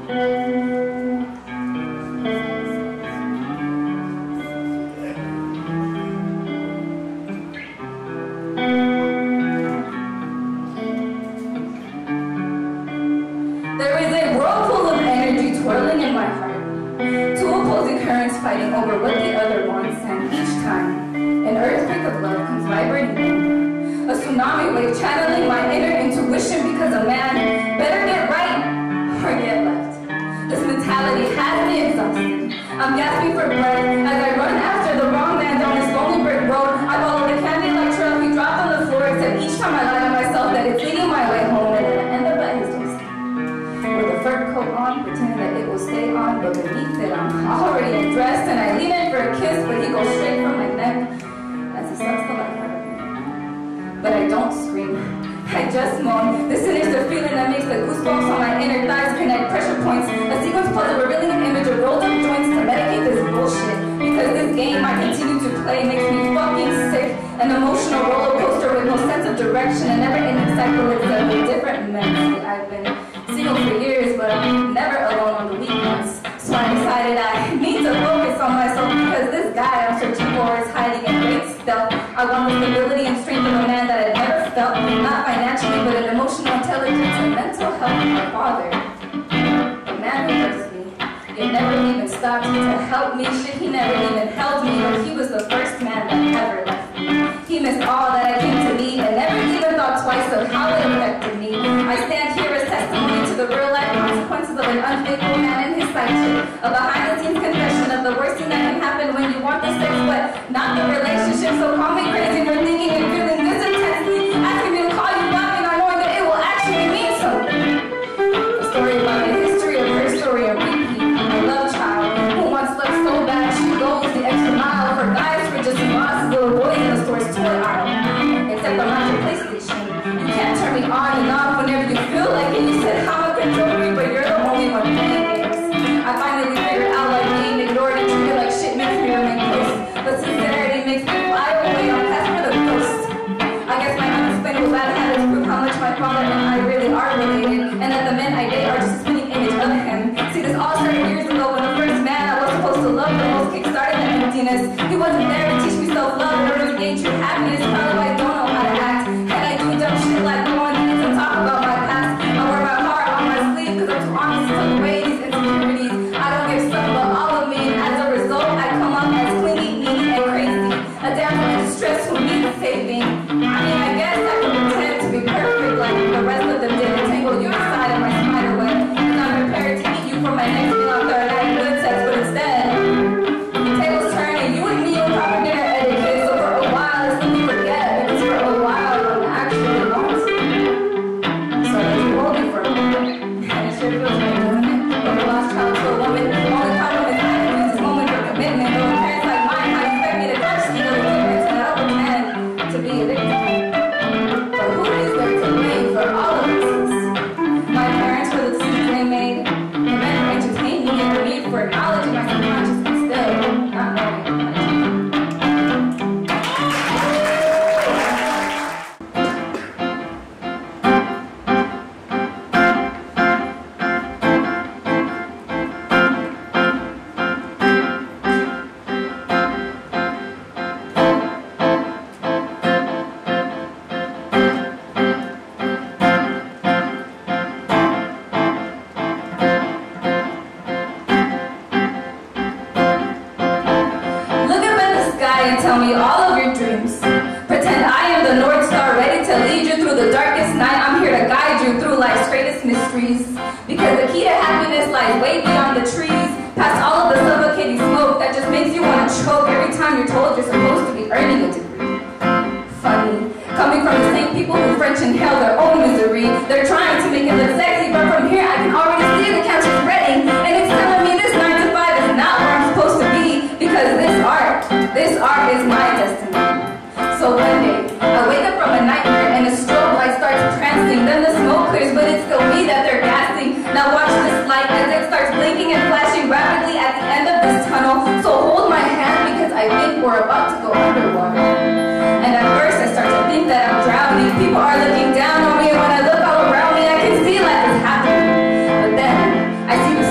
There is a whirlpool of energy twirling in my heart. Two opposing currents fighting over what the other wants, and each time, an earthquake of love comes vibrating in. A tsunami wave channeling my inner intuition because a man better get right or get left. This mentality has me exhausted. I'm gasping for breath as I run after the wrong man down this lonely brick road. I follow the candy-like trail he dropped on the floor, except each time I lie to myself that it's leading my way home, and I end up at his doorstep. With a fur coat on, pretending that it will stay on, but beneath it I'm already undressed, and I lean in for a kiss, but he goes straight for my neck as he sucks the life out of me. But I don't scream. I just moan. This sinister feeling that makes the goosebumps on my inner thighs connect pressure points. A sequence puzzle revealing an image of rolled up joints to medicate this bullshit. Because this game I continue to play makes me fucking sick. An emotional roller coaster with no sense of direction, and never-ending cycle of different men. I've been single for years, but I'm never alone on the weekends. So I decided I need to focus on myself because this guy I'm searching for is hiding in great stealth. I want the stability and strength of a man that I've never felt, not financially, but an emotional intelligence and mental health of my father. The man who hurts me, it never even stopped to help me. Shit, he never even held me, but he was the first man that ever left me. He missed all that I came to be and never even thought twice of how it affected me. I stand here as testimony to the real-life consequences of an unfaithful man and his side chick. A behind-the-scenes confession of the worst thing that can happen when you want the sex, but not the relationship. So call me crazy for thinking and feeling this intensely, asking me to call you back and not knowing that it will actually mean something. A story about the history of her story, a repeat. A love child who once slept so bad she goes the extra mile for guys who are just lost little boys in the store's toy aisle. Except I'm not your PlayStation. You can't turn me on and off whenever you feel like it. You said how I control me, but you're the only one playing games. I finally figured out like being ignored and treated like shit makes me remain close. But sincerity makes me fly away on past for the ghost. I guess my unexplainable bad habits prove how much my father and I really are related, and that the men I date are just a spinning image of him. See, this all started years ago when the first man I was supposed to love the most kick-started that emptiness. He wasn't there to teach me self-love or to gain true happiness. Probably why I don't know how to act. And I do dumb shit like go on to talk about my past. I wear my heart on my sleeve because I'm too honest to put away these insecurities. I don't give some, but all of me, and as a result, I come up as clingy, needy, and crazy. A damsel in distress who needs saving. I mean, I guess I can pretend to be perfect like the rest of them did and tangle you inside of my spider web. And I'm prepared to eat you for my next meal after a night of good sex, but instead, the tables turn and you and me on proper dinner etiquette. So for a while, it's let me forget because for a while, I'm actually lost. So let's hold it for a moment. And it sure feels like doing it. From a lost child to a woman, the only problem is I can use this moment for commitment. Though with parents like mine, how expect me to trust you to parents and I don't pretend to be a victim. But who is there to blame for all of this? My parents for the decisions they made, the men who entertained me, and the need for acknowledging my subconscious and still not knowing how to do it. And tell me all of your dreams. Pretend I am the North Star ready to lead you through the darkest night. I'm here to guide you through life's greatest mysteries. Because the key to happiness lies way beyond the trees, past all of the suffocating smoke that just makes you want to choke every time you're told you're supposed to be earning a degree. Funny, coming from the same people who French inhale their own misery. They're trying to make it look sexy, but from here I can already see the couch is ready. And it's telling me this 9 to 5 is not where I'm supposed to be. Because this art is my destiny. So one day, I wake up from a nightmare and a strobe light starts prancing. Then the smoke clears, but it's still me that they're gassing. Now watch this light as it starts blinking and flashing rapidly at the end of this tunnel. So hold my hand because I think we're about to go underwater. And at first I start to think that I'm drowning. People are looking down on me, and when I look all around me, I can see life is happening. But then I see the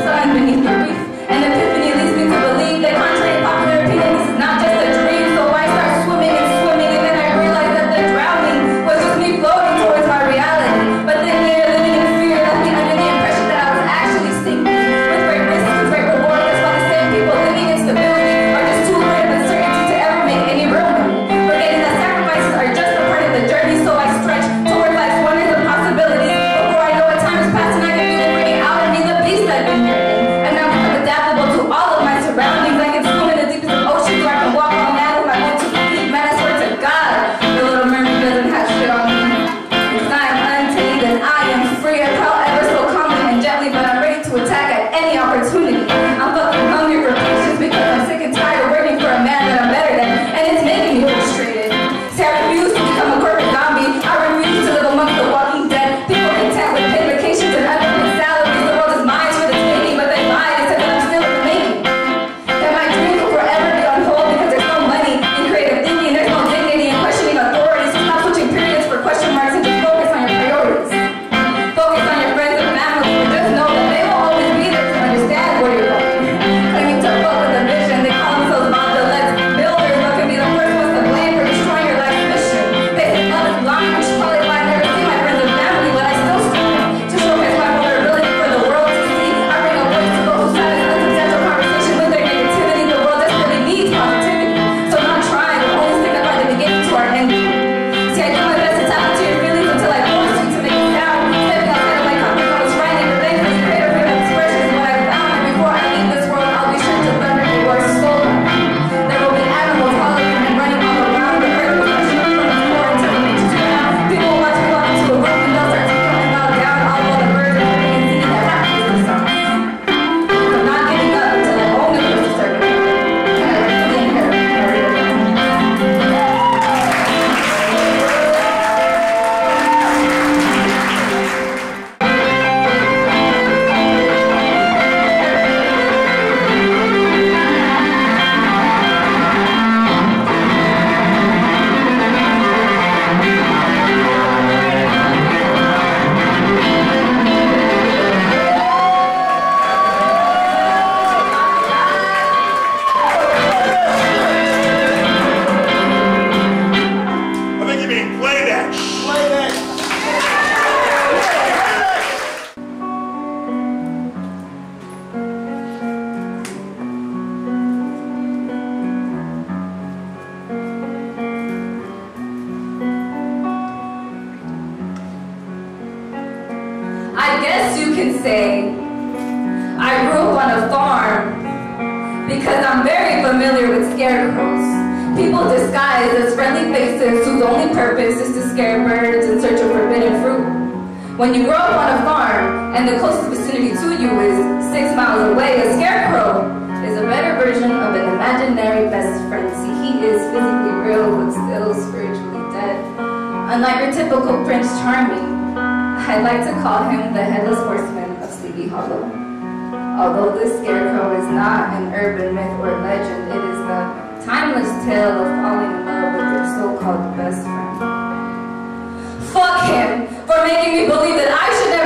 because I'm very familiar with scarecrows. People disguised as friendly faces whose only purpose is to scare birds in search of forbidden fruit. When you grow up on a farm and the closest vicinity to you is 6 miles away, a scarecrow is a better version of an imaginary best friend. See, he is physically real but still spiritually dead. Unlike your typical Prince Charming, I'd like to call him the Headless Horseman of Sleepy Hollow. Although this scarecrow is not an urban myth or legend, it is the timeless tale of falling in love with your so-called best friend. Fuck him for making me believe that I should